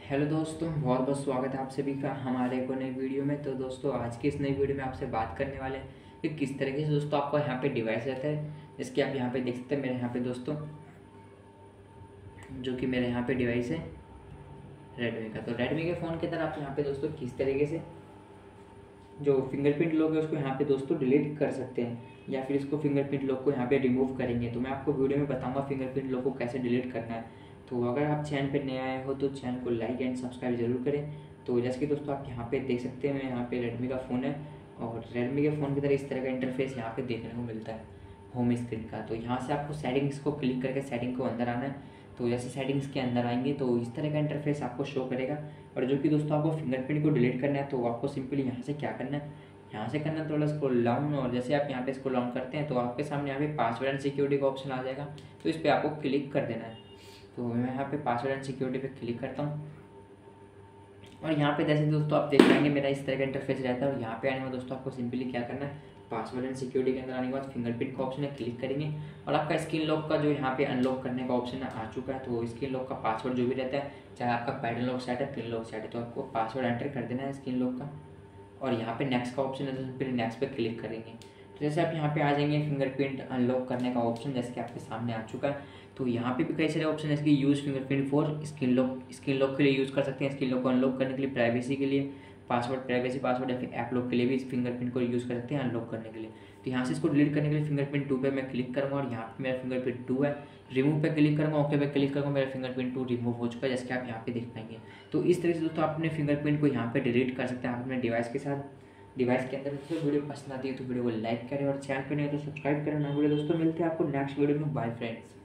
Hello दोस्तों, बहुत बहुत स्वागत है आप सभी का हमारे को नई वीडियो में। तो दोस्तों आज की इस नई वीडियो में आपसे बात करने वाले हैं कि किस तरीके से दोस्तों आपका यहाँ पे डिवाइस रहता है। जिसके आप यहाँ पे देख सकते हैं मेरे यहाँ पे दोस्तों, जो कि मेरे यहाँ पे डिवाइस है रेडमी का। तो रेडमी के फ़ोन के अंदर आप यहाँ पे दोस्तों किस तरीके से जो फिंगरप्रिंट लॉक है उसको यहाँ पे दोस्तों डिलीट कर सकते हैं, या फिर इसको फिंगरप्रिंट लॉक को यहाँ पे रिमूव करेंगे। तो मैं आपको वीडियो में बताऊँगा फिंगरप्रिंट लॉक को कैसे डिलीट करना है। तो अगर आप चैनल पे नए आए हो तो चैनल को लाइक एंड सब्सक्राइब जरूर करें। तो जैसे कि दोस्तों आप यहाँ पे देख सकते हैं, मैं यहाँ पे रेडमी का फ़ोन है और रेडमी के फ़ोन की तरह इस तरह का इंटरफेस यहाँ पे देखने को मिलता है होम स्क्रीन का। तो यहाँ से आपको सेटिंग्स को क्लिक करके सेटिंग को अंदर आना है। तो जैसे सेटिंग्स के अंदर आएंगे तो इस तरह का इंटरफेस आपको शो करेगा। और जो कि दोस्तों आपको फिंगरप्रिंट को डिलीट करना है तो आपको सिंपली यहाँ से क्या करना है, यहाँ से करना है थोड़ा स्क्रॉल डाउन। और जैसे आप यहाँ पे स्क्रॉल डाउन करते हैं तो आपके सामने यहाँ पे पासवर्ड एंड सिक्योरिटी का ऑप्शन आ जाएगा। तो इस पर आपको क्लिक कर देना है। तो मैं यहाँ पे पासवर्ड एंड सिक्योरिटी पे क्लिक करता हूँ और यहाँ पे जैसे दोस्तों आप देख पाएंगे मेरा इस तरह का इंटरफेस रहता है। और यहाँ पे आने में दोस्तों आपको सिंपली क्या करना है, पासवर्ड एंड सिक्योरिटी के अंदर आने के बाद फिंगरप्रिंट का ऑप्शन है, क्लिक करेंगे और आपका स्क्रीन लॉक का जो यहाँ पे अनलॉक करने का ऑप्शन आ चुका है। तो स्क्रीन लॉक का पासवर्ड जो भी रहता है, चाहे आपका पैटर्न लॉक सेट है पिन लॉक सेट है, तो आपको पासवर्ड एंटर कर देना है स्क्रीन लॉक का। और यहाँ पे नेक्स्ट का ऑप्शन है तो सिंपली नेक्स्ट पे क्लिक करेंगे। तो जैसे आप यहाँ पे आ जाएंगे फिंगरप्रिंट अनलॉक करने का ऑप्शन जैसे कि आपके सामने आ चुका है। तो यहाँ पे भी कई सारे ऑप्शन है, इसकी use fingerprint for screen lock के लिए यूज़ कर सकते हैं, स्क्रीन लॉक को अनलॉक करने के लिए, प्राइवेसी के लिए, पासवर्ड प्राइवेसी पासवर्ड, या फिर ऐप लॉक के लिए भी इस फिंगरप्रिंट को यूज़ कर सकते हैं अनलॉक करने के लिए। तो यहाँ से इसको डिलीट करने के लिए फिंगरप्रिंट 2 पे मैं क्लिक करूँगा और यहाँ पे मेरा फिंगरप्रिंट 2 है। रिमूव पे क्लिक करूँगा, ओके पे क्लिक करूँगा, मेरा फिंगरप्रिंट 2 रिमूव हो चुका है जैसे कि आप यहाँ पे देख पाएंगे। तो इस तरह से दोस्तों आप अपने फिंगरप्रिंट को यहाँ पे डिलीट कर सकते हैं आप अपने डिवाइस के साथ, डिवाइस के अंदर। तो वीडियो पसंद आती है तो वीडियो को लाइक करें और चैनल पे नहीं है तो सब्सक्राइब करें ना। वीडियो दोस्तों मिलते हैं आपको नेक्स्ट वीडियो में। Bye friends.